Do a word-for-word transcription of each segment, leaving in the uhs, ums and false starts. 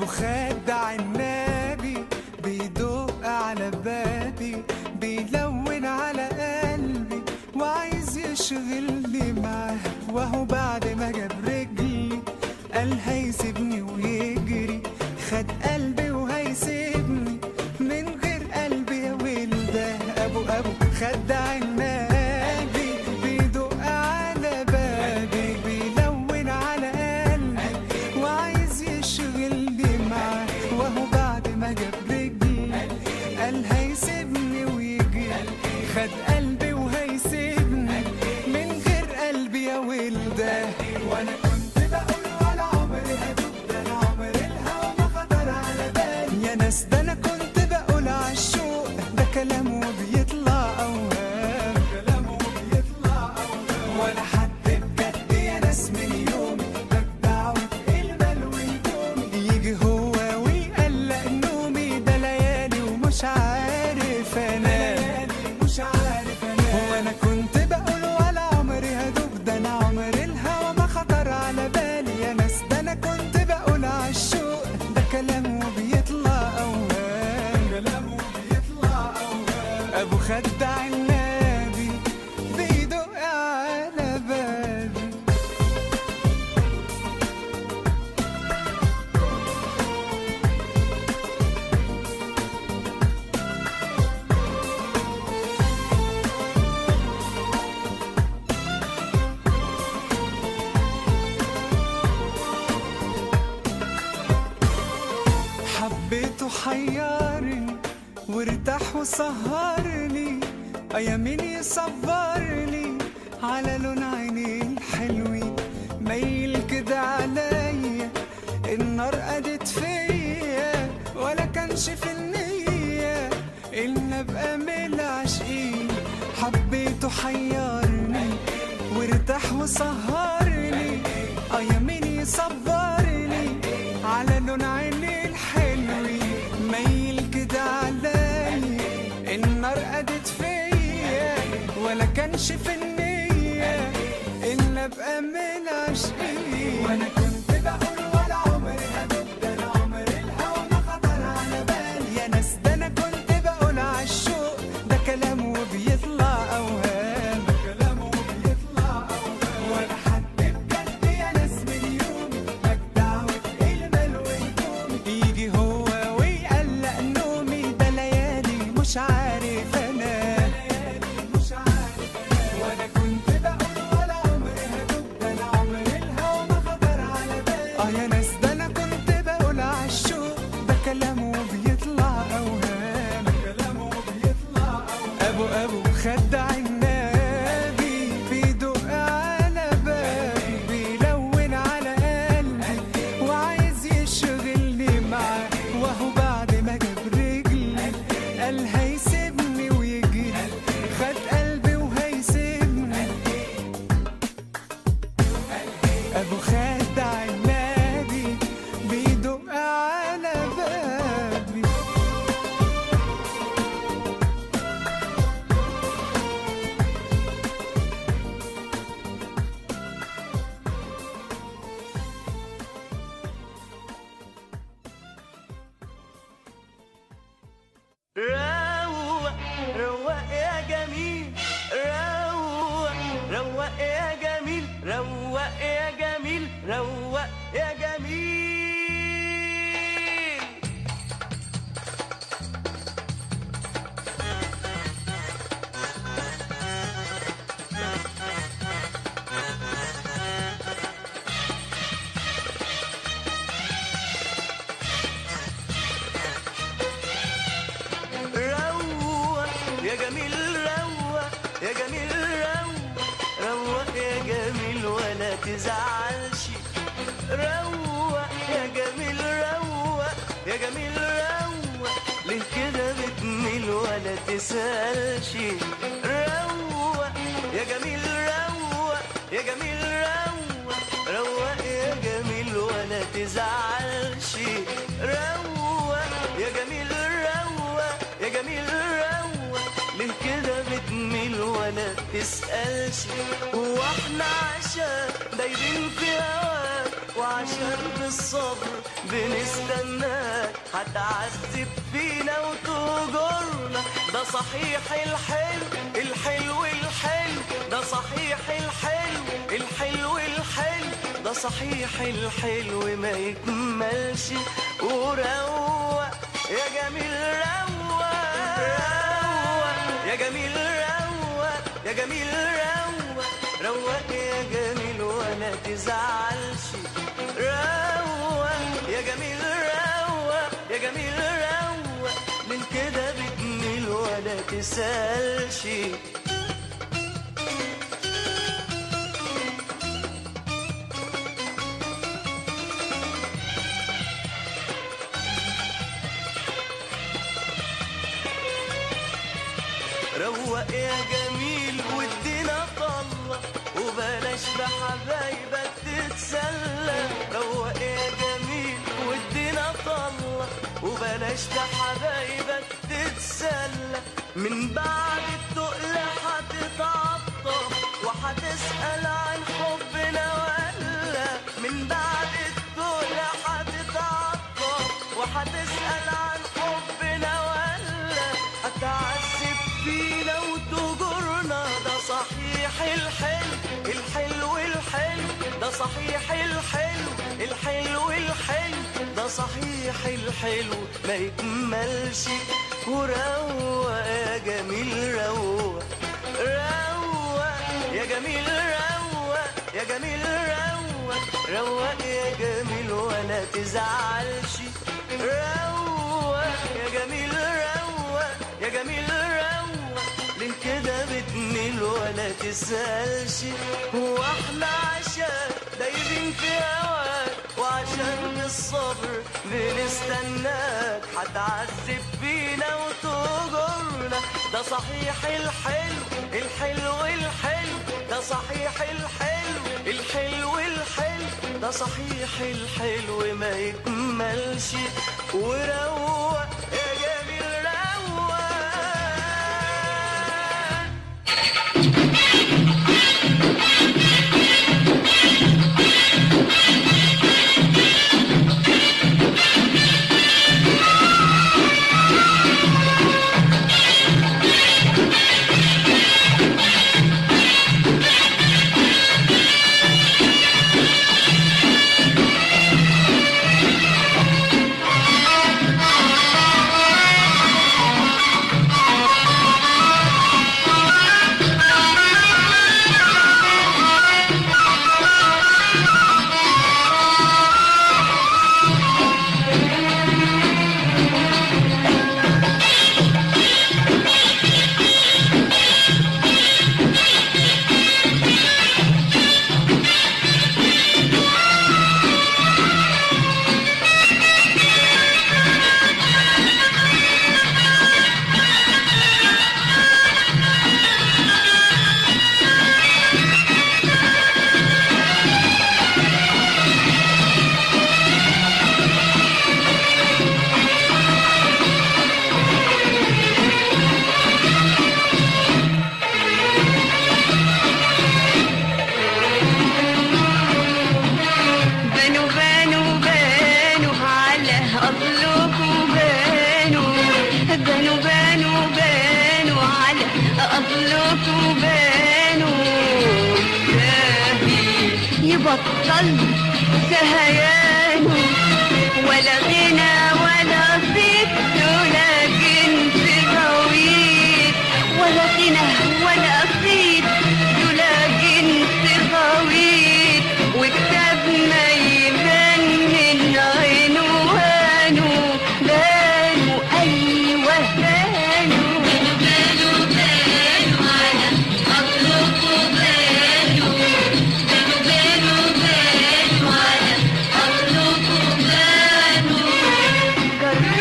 خد عنابي بيدق على بابي بيلون على قلبي وعايز يشغلني معاه، وهو بعد ما جاب رجلي قال هيسيبني ويجري، خد قلبي وهيسيبني من غير قلبي يا ولده. ابو ابو خد عنابي بيدق على بابي بيلون على قلبي وعايز يشغلني معاه، وهو بعد ما جاب رجلي قال هيسيبني ويجري، خد قلبي وهيسيبني من غير قلبي يا ولده. وانا كنت بقول ولا عمري هدوب، ده انا عمري الهوى ما خطر على بالي يا ناس، ده انا كنت بقول عالشوق ده كلامه بيطلع اوهام، كلامه بيطلع اوهام، ولا حد بجد يا ناس من يومي بجدع المال والدومي، يجي هو ويقلق نومي، ده ليالي ومش عارف انام، مش عارف انام. وانا كنت بقول ولا عمري هدوب، ده انا عمري الهوى ما خطر على بالي يا ناس، ده انا كنت بقول عالشوق ده كلامه بيطلع اوهام، كلامه بيطلع اوهام. ابو خد عنابي بيدق على بابي. حبيته حيرني وارتاح وسهرني، يا مين يصبرني على لون عينيه الحلوين، ميل كده عليا النار قدت فيا، ولا كانش في النية إن أبقى من العاشقين. حبيته حيرني وارتاح وسهرني، يا مين يصبرني على لون عينيه الحلوين، ميل كده عليا النار قدت فيا، ولا كانش في النية إن أبقى من العاشقين. وأنا كنت بقول ولا عمري هدوب، ده أنا عمري الهوى ما خطر على بالي يا ناس، ده أنا كنت بقول عالشوق ده كلامه بيطلع أوهام، كلامه بيطلع أوهام، ولا حد بجد يا ناس من يومي بجدع المال والدومي، يجي هو ويقلق نومي، ده ليالي مش عارف انام، مش عارف انام. وانا كنت بقول ولا عمري هدوب، ده انا عمري الهوى ما خطر على بالي اه يا ناس، ده انا كنت بقول عالشوق ده كلامه بيطلع اوهام، كلامه بيطلع اوهام. ابو ابو خد عنابي بيدق على بابي بيلون على قلبي وعايز يشغلني معاه، وهو بعد ما جاب رجلي قال هيسيبني ويجري، خد قلبي وهيسيبني. ابو خد عنابي بيدق على بابي. روق روق يا جميل، روق روق يا جميل، روق يا جميل، روق يا جميل. روق يا جميل، روق يا جميل، روق روق يا جميل ولا تزعلش، روق يا جميل، روق يا جميل، روق ليه كده بتميل ولا تسألش، روق يا جميل، روق يا جميل، روق روق يا جميل ولا تزعلش، روق يا جميل، روق يا جميل، روق ليه كده بتميل ولا تسألش. واحنا عشان دايرين في هواك وعشان بالصبر بنستناك هتعذب فينا وتجرنا. ده صحيح الحلو الحلو الحلو، ده صحيح الحلو الحلو الحلو، ده صحيح الحلو ما يكملش. وروق يا جميل روق، روق يا جميل روق، يا جميل روق، روق يا جميل ولا تزعلش. روق يا جميل روق، يا جميل روق، من كده بتميل ولا تسألش. روق يا جميل وادينا طلة وبلاش بحبايبك تتسلى. روق يا جميل وادينا طلة وبلاش بحبايبك تتسلى. من بعد التقل هتتعطف وهتسأل عن حبنا ولا. من بعد التقل هتتعطف وهتسأل عن حبنا ولا. هتعذب فينا وتجرنا. ده صحيح الحلو الحلو الحلو، ده صحيح الحلو الحلو الحلو، ده صحيح الحلو ما يكملش. وروق يا جميل روق، روق يا جميل روق، يا جميل روق، روق يا جميل ولا تزعلش. روق يا جميل روق، يا جميل روق، ليه كده بتميل ولا تسألش. هو احنا عشان دايبين في هواك وعشان بالصبر بنستناك هتعذب فينا وتجرنا. ده صحيح الحلو الحلو الحلو، ده صحيح الحلو الحلو الحلو، ده صحيح الحلو ما يكملش. وروق يا جميل روق. بطل سهيانه ولا غنى ولا صيت ولا جنس غويط، ولا غنى ولا صيت ولا جنس غويط، وكتابنا يبان من عنوانه بانوا ايوه بانوا بانوا بانوا على اطلقوا بانوا بانوا بانوا على اطلقوا بانوا.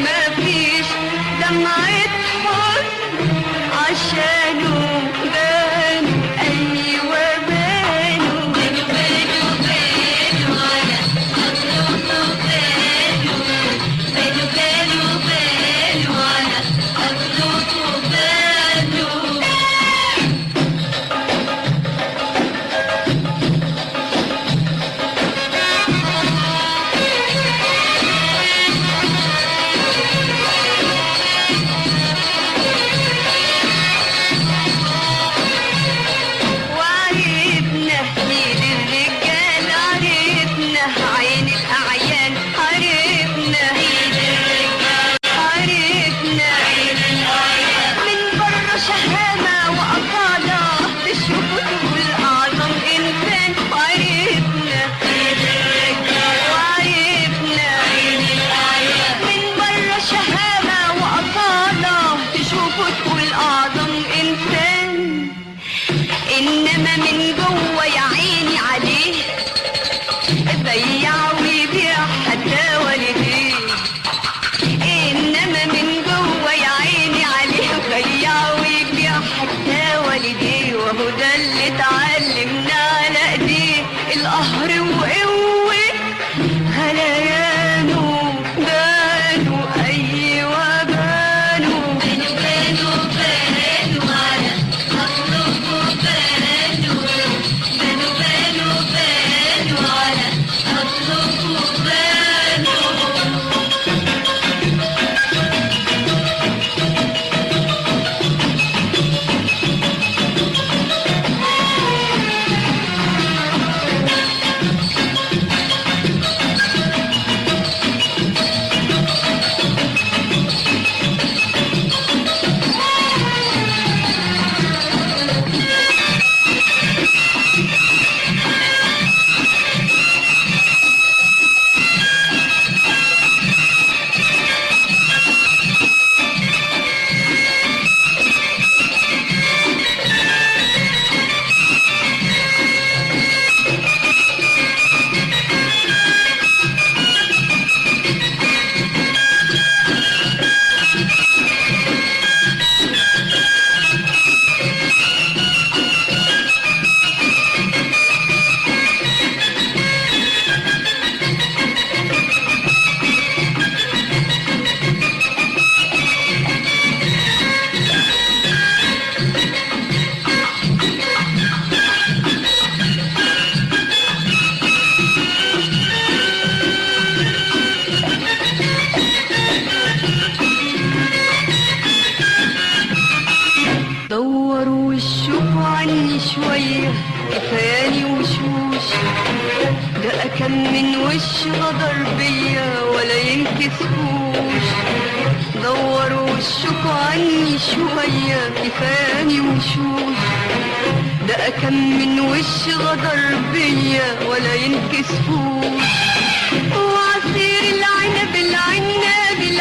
مفيش دمعة حزن عشانه بانوا أيوة بانوا بانوا بانوا بانوا على أطلقه بانوا بانوا بانوا بانوا على أطلقه بانوا وعرفنا ايد الرجال عرفنا عين الاعيان عرفنا ايد الرجال عرفنا عين الاعيان من بره شهامه واصاله تشوفوا تقول اعظم انسان عرفنا ايد الرجال وعرفنا عين الاعيان من بره شهامه واصاله تشوفوا تقول اعظم انسان انما من جوه يا عيني عليه بيع ويبيع حتى والديه انما من جوه يا عيني عليه بيع ويبيع حتى والديه وهو ده اللي اتعلمنا على ايديه القهر وقوه غليانه بانوا ايوه بانوا بانوا بانوا بانوا على أطلقه بانوا بانوا بانوا بانوا على أطلقه بانوا دوروا وشوفوا عني شوية كفاياني وشوش ده كم من وش غدر بيا ولا ينكسفوش دوروا وشوفوا عني شوية كفاياني وشوش ده كم من وش غدر بيا ولا ينكسفوش وعصير العنب العناب